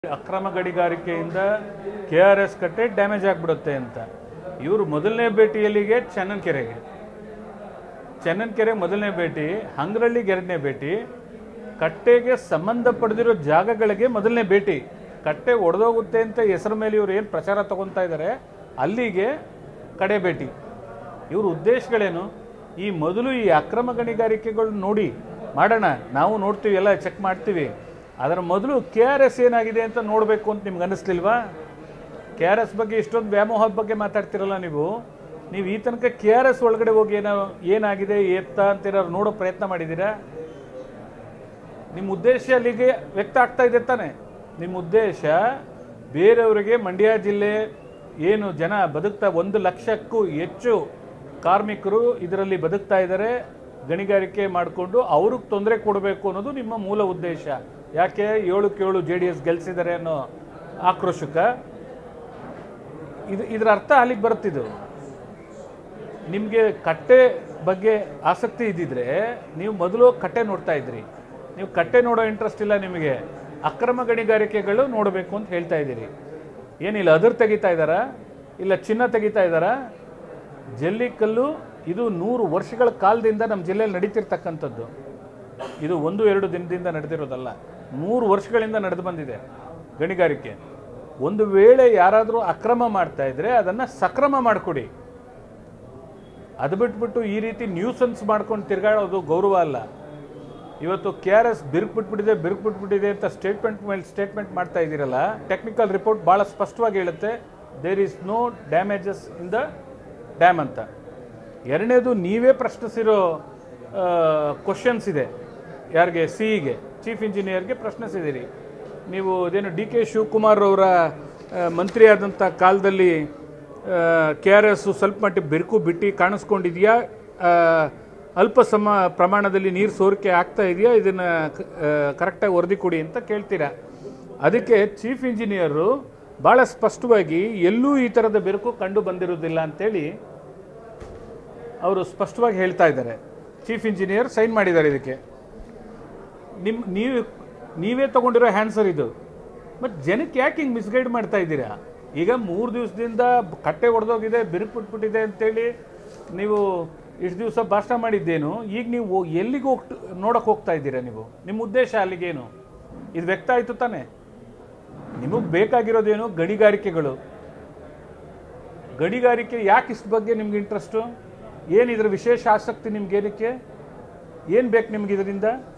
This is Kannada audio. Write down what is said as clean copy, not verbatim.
ಅಕ್ರಮ ಗಣಿಗಾರಿಕೆಯಿಂದ KRS ಕಟ್ಟೆ ಡ್ಯಾಮೇಜ್ ಆಗಿಬಿಡುತ್ತೆ ಅಂತ ಇವರು ಮೊದಲನೇ ಭೇಟಿಯಲ್ಲಿಗೆ ಚನ್ನನಕೆರೆ ಮೊದಲನೇ ಭೇಟಿ, ಹಂಗರಳ್ಳಿಗೆ ಎರಡನೇ ಭೇಟಿ, ಕಟ್ಟೆಗೆ ಸಂಬಂಧ ಪಡೆದಿರೋ ಜಾಗಗಳಿಗೆ ಮೊದಲನೇ ಭೇಟಿ. ಕಟ್ಟೆ ಒಡೆದೋಗುತ್ತೆ ಅಂತ ಹೆಸರು ಮೇಲೆ ಇವರು ಏನು ಪ್ರಚಾರ ತಗೊತಾ ಇದ್ದಾರೆ ಅಲ್ಲಿಗೆ ಕಡೆ ಭೇಟಿ. ಇವ್ರ ಉದ್ದೇಶಗಳೇನು? ಈ ಮೊದಲು ಈ ಅಕ್ರಮ ಗಣಿಗಾರಿಕೆಗಳು ನೋಡಿ ಮಾಡೋಣ, ನಾವು ನೋಡ್ತೀವಿ, ಎಲ್ಲ ಚೆಕ್ ಮಾಡ್ತೀವಿ. ಅದರ ಮೊದಲು KRS ಏನಾಗಿದೆ ಅಂತ ನೋಡಬೇಕು ಅಂತ ನಿಮ್ಗೆ ಅನ್ನಿಸ್ಲಿಲ್ವಾ? KRS ಬಗ್ಗೆ ಇಷ್ಟೊಂದು ವ್ಯಾಮೋಹದ ಬಗ್ಗೆ ಮಾತಾಡ್ತಿರಲ್ಲ ನೀವು ಈ ತನಕ KRS ಒಳಗಡೆ ಹೋಗಿ ಏನಾಗಿದೆ ಅಂತೇನಾದ್ರು ನೋಡೋ ಪ್ರಯತ್ನ ಮಾಡಿದ್ದೀರಾ? ನಿಮ್ಮ ಉದ್ದೇಶ ಅಲ್ಲಿಗೆ ವ್ಯಕ್ತ ಆಗ್ತಾ ಇದೆ ತಾನೆ. ನಿಮ್ಮ ಉದ್ದೇಶ ಬೇರೆಯವರಿಗೆ ಮಂಡ್ಯ ಜಿಲ್ಲೆ ಏನು ಜನ ಬದುಕ್ತಾ 1 ಲಕ್ಷಕ್ಕೂ ಹೆಚ್ಚು ಕಾರ್ಮಿಕರು ಇದರಲ್ಲಿ ಬದುಕ್ತಾ ಇದ್ದಾರೆ, ಗಣಿಗಾರಿಕೆ ಮಾಡಿಕೊಂಡು ಅವ್ರಿಗೆ ತೊಂದರೆ ಕೊಡಬೇಕು ಅನ್ನೋದು ನಿಮ್ಮ ಮೂಲ ಉದ್ದೇಶ. ಯಾಕೆ 7-7 JDS ಗೆಲ್ಸಿದ್ದಾರೆ ಅನ್ನೋ ಆಕ್ರೋಶಕ ಇದರ ಅರ್ಥ ಅಲ್ಲಿಗೆ ಬರುತ್ತಿದ್ದು. ನಿಮಗೆ ಕಟ್ಟೆ ಬಗ್ಗೆ ಆಸಕ್ತಿ ಇದ್ದಿದ್ರೆ ನೀವು ಮೊದಲು ಕಟ್ಟೆ ನೋಡ್ತಾ ಇದ್ರಿ. ನೀವು ಕಟ್ಟೆ ನೋಡೋ ಇಂಟ್ರೆಸ್ಟ್ ಇಲ್ಲ ನಿಮಗೆ, ಅಕ್ರಮ ಗಣಿಗಾರಿಕೆಗಳು ನೋಡಬೇಕು ಅಂತ ಹೇಳ್ತಾ ಇದ್ದೀರಿ. ಏನಿಲ್ಲ ಅದ್ರ ತೆಗಿತಾ ಇದ್ದಾರಾ, ಇಲ್ಲ ಚಿನ್ನ ತೆಗಿತಾ ಇದ್ದಾರಾ? ಜಲ್ಲಿಕಲ್ಲು ಇದು 100 ವರ್ಷಗಳ ಕಾಲದಿಂದ ನಮ್ಮ ಜಿಲ್ಲೆಯಲ್ಲಿ ನಡೀತಿರ್ತಕ್ಕಂಥದ್ದು. ಇದು 1-2 ದಿನದಿಂದ ನಡೆದಿರೋದಲ್ಲ, 100 ವರ್ಷಗಳಿಂದ ನಡೆದು ಬಂದಿದೆ ಗಣಿಗಾರಿಕೆ. ಒಂದು ವೇಳೆ ಯಾರಾದರೂ ಅಕ್ರಮ ಮಾಡ್ತಾ ಇದ್ರೆ ಅದನ್ನು ಸಕ್ರಮ ಮಾಡಿಕೊಡಿ. ಅದು ಬಿಟ್ಬಿಟ್ಟು ಈ ರೀತಿ ನ್ಯೂಸನ್ಸ್ ಮಾಡ್ಕೊಂಡು ತಿರ್ಗಾಡೋದು ಗೌರವ ಅಲ್ಲ. ಇವತ್ತು KRS ಬಿರುಕು ಅಂತ ಸ್ಟೇಟ್ಮೆಂಟ್ ಮೇಲೆ ಸ್ಟೇಟ್ಮೆಂಟ್ ಮಾಡ್ತಾ ಇದ್ದೀರಲ್ಲ, ಟೆಕ್ನಿಕಲ್ ರಿಪೋರ್ಟ್ ಭಾಳ ಸ್ಪಷ್ಟವಾಗಿ ಹೇಳುತ್ತೆ there is no damages in the dam ಅಂತ. ಎರಡನೇದು, ನೀವೇ ಪ್ರಶ್ನಿಸಿರೋ ಕ್ವಶನ್ಸ್ ಇದೆ. ಯಾರಿಗೆ? CEಗೆ, ಚೀಫ್ ಇಂಜಿನಿಯರ್ಗೆ ಪ್ರಶ್ನಿಸಿದ್ದೀರಿ. ನೀವು ಅದೇನು DK ಶಿವಕುಮಾರ್ ಅವರ ಮಂತ್ರಿ ಆದಂಥ ಕಾಲದಲ್ಲಿ KRS ಸ್ವಲ್ಪ ಮಟ್ಟಿಗೆ ಬಿರುಕು ಬಿಟ್ಟು ಕಾಣಿಸ್ಕೊಂಡಿದೆಯಾ, ಅಲ್ಪ ಪ್ರಮಾಣದಲ್ಲಿ ನೀರು ಸೋರಿಕೆ ಆಗ್ತಾ ಇದೆಯಾ, ಇದನ್ನು ಕರೆಕ್ಟಾಗಿ ವರದಿ ಕೊಡಿ ಅಂತ ಕೇಳ್ತೀರಾ. ಅದಕ್ಕೆ ಚೀಫ್ ಇಂಜಿನಿಯರು ಭಾಳ ಸ್ಪಷ್ಟವಾಗಿ ಎಲ್ಲೂ ಈ ಥರದ ಬಿರುಕು ಕಂಡು ಬಂದಿರೋದಿಲ್ಲ ಅಂತೇಳಿ ಅವರು ಸ್ಪಷ್ಟವಾಗಿ ಹೇಳ್ತಾ ಇದ್ದಾರೆ. ಚೀಫ್ ಇಂಜಿನಿಯರ್ ಸೈನ್ ಮಾಡಿದ್ದಾರೆ ಇದಕ್ಕೆ. ನೀವೇ ತಗೊಂಡಿರೋ ಆನ್ಸರ್ ಇದು. ಮತ್ತು ಜನಕ್ಕೆ ಯಾಕೆ ಹಿಂಗೆ ಮಿಸ್ಗೈಡ್ ಮಾಡ್ತಾ ಇದ್ದೀರಾ? ಈಗ 3 ದಿವಸದಿಂದ ಕಟ್ಟೆ ಒಡೆದೋಗಿದೆ, ಬಿರುಕು ಬಿಟ್ಬಿಟ್ಟಿದೆ ಅಂತೇಳಿ ನೀವು ಇಷ್ಟು ದಿವಸ ಭಾಷಣ ಮಾಡಿದ್ದೇನು, ಈಗ ನೀವು ಎಲ್ಲಿಗೆ ನೋಡೋಕೆ ಹೋಗ್ತಾ ಇದ್ದೀರಾ? ನಿಮ್ಮ ಉದ್ದೇಶ ಅಲ್ಲಿಗೇನು? ಇದು ವ್ಯಕ್ತ ಆಯಿತು ತಾನೆ. ನಿಮಗೆ ಬೇಕಾಗಿರೋದೇನು? ಗಣಿಗಾರಿಕೆಗಳು. ಗಣಿಗಾರಿಕೆ ಯಾಕೆ ಇಷ್ಟು ಬಗ್ಗೆ ನಿಮ್ಗೆ ಇಂಟ್ರೆಸ್ಟು? ಏನು ಇದ್ರ ವಿಶೇಷ ಆಸಕ್ತಿ ನಿಮ್ಗೇನಕ್ಕೆ? ಏನು ಬೇಕು ನಿಮ್ಗೆ ಇದರಿಂದ?